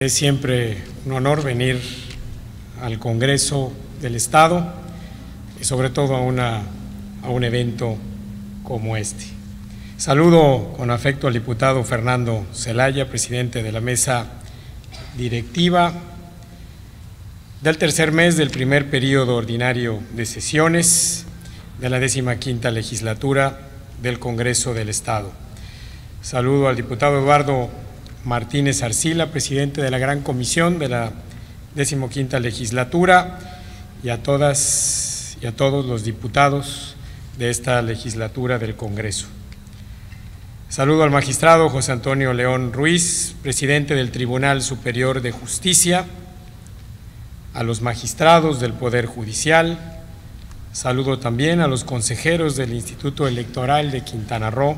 Es siempre un honor venir al Congreso del Estado y sobre todo a un evento como este. Saludo con afecto al diputado Fernando Zelaya, presidente de la mesa directiva del tercer mes del primer periodo ordinario de sesiones de la 15ª legislatura del Congreso del Estado. Saludo al diputado Eduardo Martínez Arcila, presidente de la Gran Comisión de la 15ª legislatura, y a todas y a todos los diputados de esta legislatura del Congreso. Saludo al magistrado José Antonio León Ruiz, presidente del Tribunal Superior de Justicia, a los magistrados del Poder Judicial. Saludo también a los consejeros del Instituto Electoral de Quintana Roo.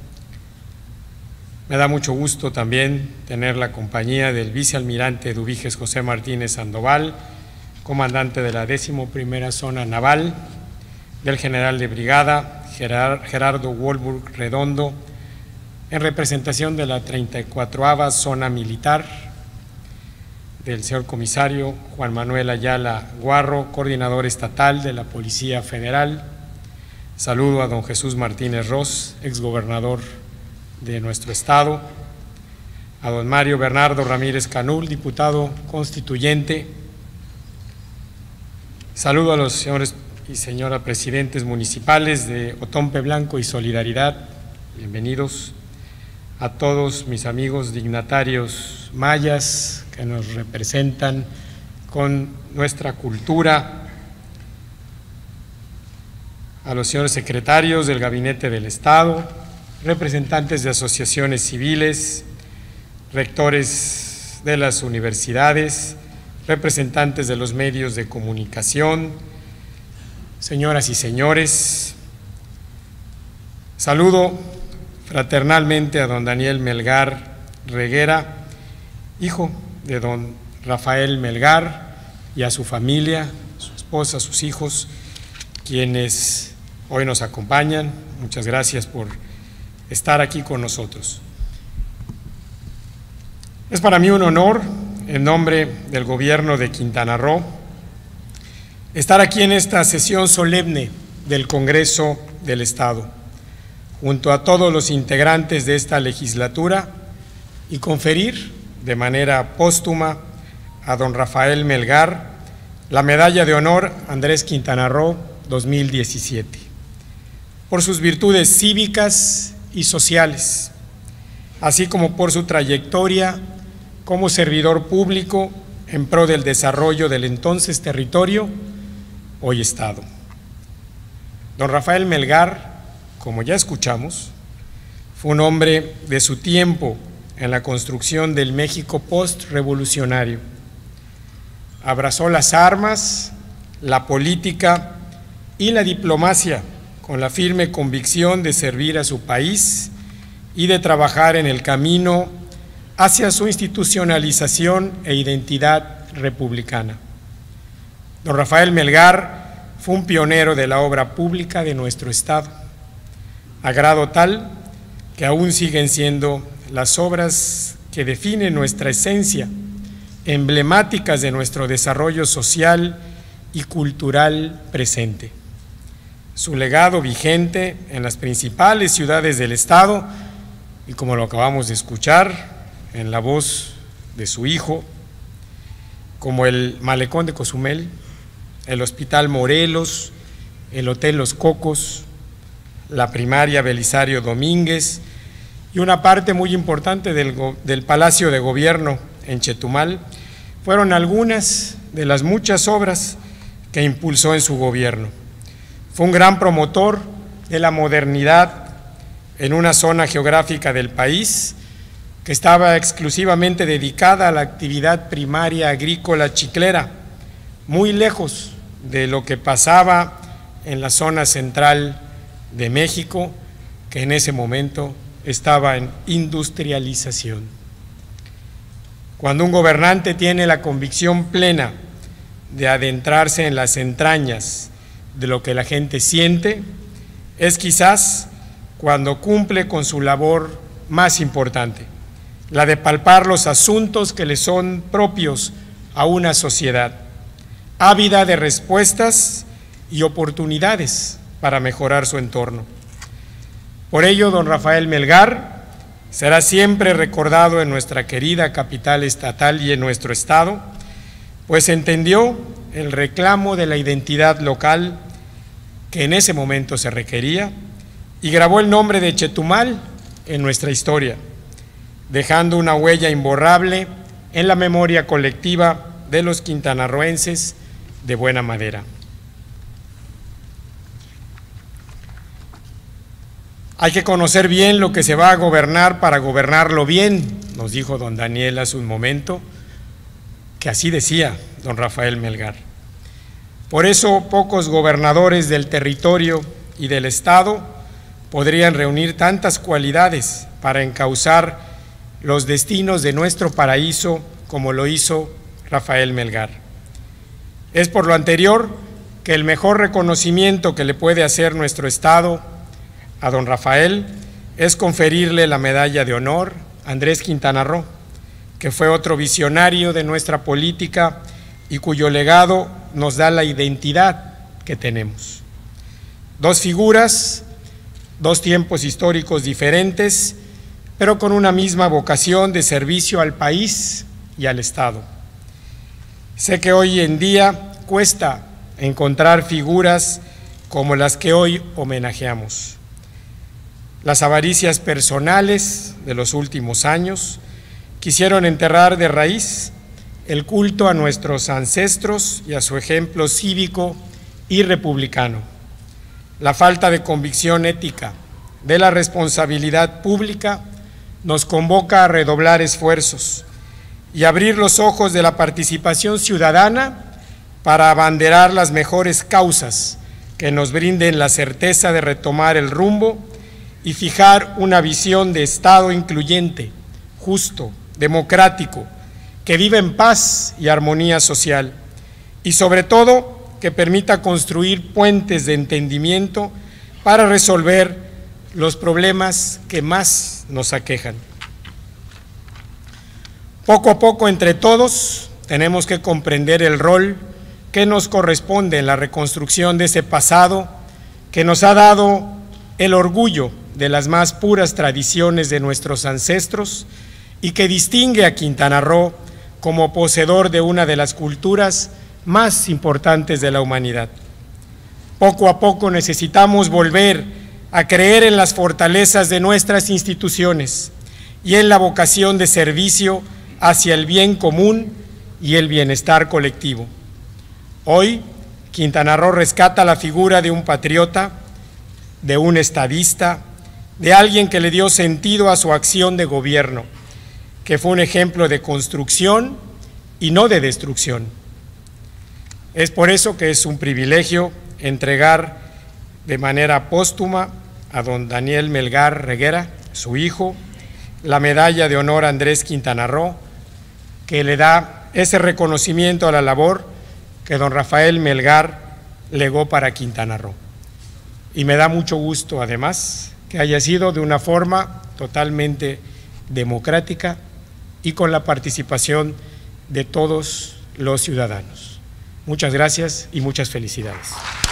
Me da mucho gusto también tener la compañía del vicealmirante Eduviges José Martínez Sandoval, comandante de la 11ª Zona Naval, del general de brigada Gerardo Wolburg Redondo, en representación de la 34ª Zona Militar, del señor comisario Juan Manuel Ayala Guarro, coordinador estatal de la Policía Federal. Saludo a don Jesús Martínez Ros, exgobernador de nuestro estado, a don Mario Bernardo Ramírez Canul, diputado constituyente. Saludo a los señores y señoras presidentes municipales de Otompe Blanco y Solidaridad, bienvenidos. A todos mis amigos dignatarios mayas que nos representan con nuestra cultura, a los señores secretarios del Gabinete del Estado, representantes de asociaciones civiles, rectores de las universidades, representantes de los medios de comunicación, señoras y señores. Saludo fraternalmente a don Daniel Melgar Reguera, hijo de don Rafael Melgar, y a su familia, su esposa, sus hijos, quienes hoy nos acompañan. Muchas gracias por estar aquí con nosotros. Es para mí un honor, en nombre del Gobierno de Quintana Roo, estar aquí en esta sesión solemne del Congreso del Estado, junto a todos los integrantes de esta legislatura, y conferir de manera póstuma a don Rafael Melgar la Medalla de Honor Andrés Quintana Roo 2017, por sus virtudes cívicas y sociales, así como por su trayectoria como servidor público en pro del desarrollo del entonces territorio, hoy Estado. Don Rafael Melgar, como ya escuchamos, fue un hombre de su tiempo en la construcción del México postrevolucionario. Abrazó las armas, la política y la diplomacia con la firme convicción de servir a su país y de trabajar en el camino hacia su institucionalización e identidad republicana. Don Rafael Melgar fue un pionero de la obra pública de nuestro Estado, a grado tal que aún siguen siendo las obras que definen nuestra esencia, emblemáticas de nuestro desarrollo social y cultural presente. Su legado vigente en las principales ciudades del Estado, y como lo acabamos de escuchar en la voz de su hijo, como el Malecón de Cozumel, el Hospital Morelos, el Hotel Los Cocos, la Primaria Belisario Domínguez y una parte muy importante del Palacio de Gobierno en Chetumal, fueron algunas de las muchas obras que impulsó en su gobierno. Fue un gran promotor de la modernidad en una zona geográfica del país que estaba exclusivamente dedicada a la actividad primaria agrícola chiclera, muy lejos de lo que pasaba en la zona central de México, que en ese momento estaba en industrialización. Cuando un gobernante tiene la convicción plena de adentrarse en las entrañas de lo que la gente siente, es quizás cuando cumple con su labor más importante, la de palpar los asuntos que le son propios a una sociedad, ávida de respuestas y oportunidades para mejorar su entorno. Por ello, don Rafael Melgar será siempre recordado en nuestra querida capital estatal y en nuestro estado, pues entendió el reclamo de la identidad local que en ese momento se requería y grabó el nombre de Chetumal en nuestra historia, dejando una huella imborrable en la memoria colectiva de los quintanarroenses de buena madera. Hay que conocer bien lo que se va a gobernar para gobernarlo bien, nos dijo don Daniel hace un momento, que así decía don Rafael Melgar. Por eso pocos gobernadores del territorio y del estado podrían reunir tantas cualidades para encauzar los destinos de nuestro paraíso como lo hizo Rafael Melgar. Es por lo anterior que el mejor reconocimiento que le puede hacer nuestro estado a don Rafael es conferirle la medalla de honor a Andrés Quintana Roo, que fue otro visionario de nuestra política y cuyo legado nos da la identidad que tenemos. Dos figuras, dos tiempos históricos diferentes, pero con una misma vocación de servicio al país y al Estado. Sé que hoy en día cuesta encontrar figuras como las que hoy homenajeamos. Las avaricias personales de los últimos años quisieron enterrar de raíz el culto a nuestros ancestros y a su ejemplo cívico y republicano. La falta de convicción ética de la responsabilidad pública nos convoca a redoblar esfuerzos y abrir los ojos de la participación ciudadana para abanderar las mejores causas que nos brinden la certeza de retomar el rumbo y fijar una visión de Estado incluyente, justo, democrático, que viva en paz y armonía social y sobre todo que permita construir puentes de entendimiento para resolver los problemas que más nos aquejan. Poco a poco entre todos tenemos que comprender el rol que nos corresponde en la reconstrucción de ese pasado que nos ha dado el orgullo de las más puras tradiciones de nuestros ancestros y que distingue a Quintana Roo como poseedor de una de las culturas más importantes de la humanidad. Poco a poco necesitamos volver a creer en las fortalezas de nuestras instituciones y en la vocación de servicio hacia el bien común y el bienestar colectivo. Hoy, Quintana Roo rescata la figura de un patriota, de un estadista, de alguien que le dio sentido a su acción de gobierno, que fue un ejemplo de construcción y no de destrucción. Es por eso que es un privilegio entregar de manera póstuma a don Daniel Melgar Reguera, su hijo, la medalla de honor a Andrés Quintana Roo, que le da ese reconocimiento a la labor que don Rafael Melgar legó para Quintana Roo. Y me da mucho gusto, además, que haya sido de una forma totalmente democrática y con la participación de todos los ciudadanos. Muchas gracias y muchas felicidades.